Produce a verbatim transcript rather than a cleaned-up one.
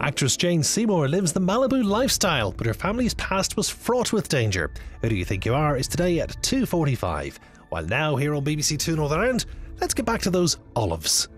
Actress Jane Seymour lives the Malibu lifestyle, but her family's past was fraught with danger. Who Do You Think You Are is today at two forty-five. While now, here on B B C Two Northern Ireland, let's get back to those olives.